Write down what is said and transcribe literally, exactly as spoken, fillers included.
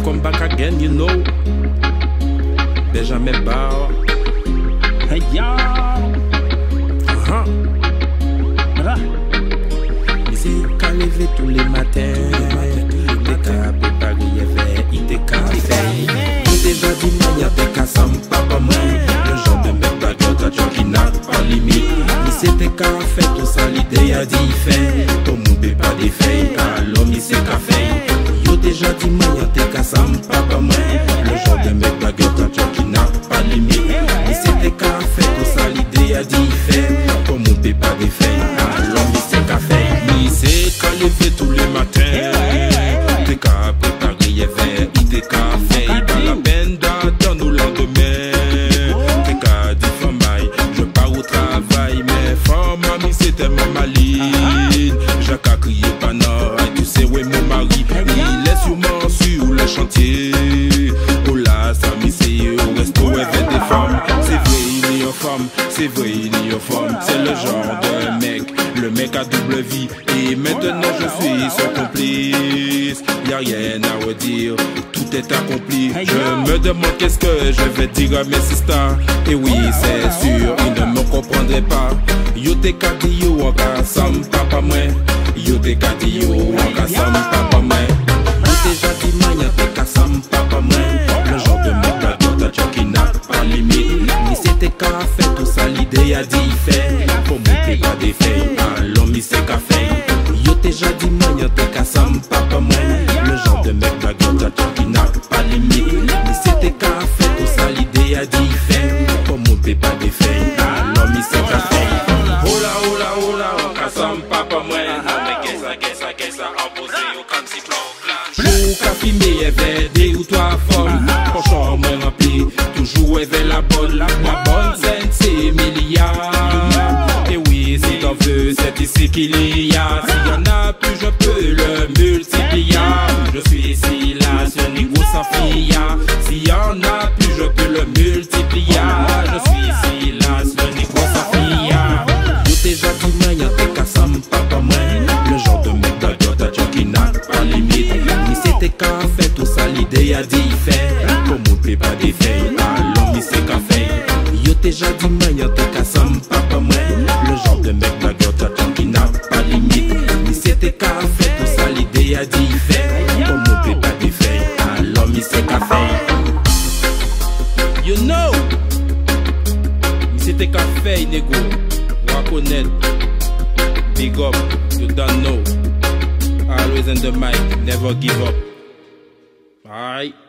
come back again, you know. Benjamin Bar. Hey yo. Uh-huh. Il s'est qu'à lever tous les matins. Il était qu'à préparer vers, il était qu'à faire. Il était déjà dit, il était qu'à s'en papa moi. Le genre de mec baguette à qui n'a pas limite. Il s'était qu'à faire tout ça, l'idée a dit fait. Ton monde n'est pas des faits, car l'homme il s'est qu'à faire. Il déjà dit, il était qu'à s'en papa moi. Le genre de mec baguette à qui n'a pas limite. Il s'était qu'à faire tout ça, l'idée a dit fait. Ton monde n'est pas des faits, car l'homme il s'est qu'à faire. Il s'est qu'à lever tous les matins. T'es qu'à préparer vers, il t'est qu'à faire. Pas la peine d'attendre au lendemain. T'es qu'à dire femme, je pars au travail. Mais femme, mamie, c'est tellement maligne. Jacques a crié panard, tu sais où est mon mari. Il est sûrement sur le chantier. Oh là, ça m'y c'est au resto avec des femmes. C'est vrai, il est une femme, c'est vrai, il est une femme. C'est le genre de mec, le mec a double vie. Et maintenant je suis son complice. Y'a rien à redire, tout est accompli. Je me demande qu'est-ce que je vais dire à mes sisters. Et oui, c'est sûr, ils ne me comprendraient pas. Yo te kadi yo waka sam papa mwen. Yo te kadi yo waka sam papa mwen. Yo te jadi manya te ka sam papa mwen. Le genre de mec la dote qui n'a pas limite. Ni c'était qu'à faire tout ça, l'idée a dit fait. Pour monter pas des faits, l'homme il s'est qu'à faire. Yo te jadi manya te ka sam papa mwen. Le genre de mec la dote qui n'a pas limite. Ni c'était qu'à faire tout ça, l'idée a dit fait. Pour monter pas des faits, l'homme il s'est qu'à faire. Hola, hola, hola, Kassam papa moi. Mais qu'est-ce que ça, qu'est-ce ça, imposé au comme si Pour qu'à filmer, et vers deux ou trois femmes. Franchement, moi rempli, toujours vers la bonne. La bonne scène, c'est milliards. Et oui, si t'en veux, c'est ici qu'il y a. S'il y en a plus, je peux le multiplier. Je suis ici, là, ce niveau sans fia. S'il y en a plus, je peux le multiplier. Je suis ici, là, ce niveau sans fia. Déjà dit maya te kassam papa moi. Le genre de mec d'agote qui n'a pas limite. Ni c'était qu'à faire tout ça, l'idée a dit fait. Comme on peut pas des faits, l'homme il s'est qu'à faire. Yo déjà dit maya te kassam papa moi. Le genre de mec d'agote qui n'a pas limite. Ni c'était qu'à faire tout ça, l'idée a dit fait. Comme on peut pas des faits, l'homme il s'est qu'à faire. You know, ni c'était qu'à faire négo. Connect, big up, you don't know. Always in the mic, never give up. Alright.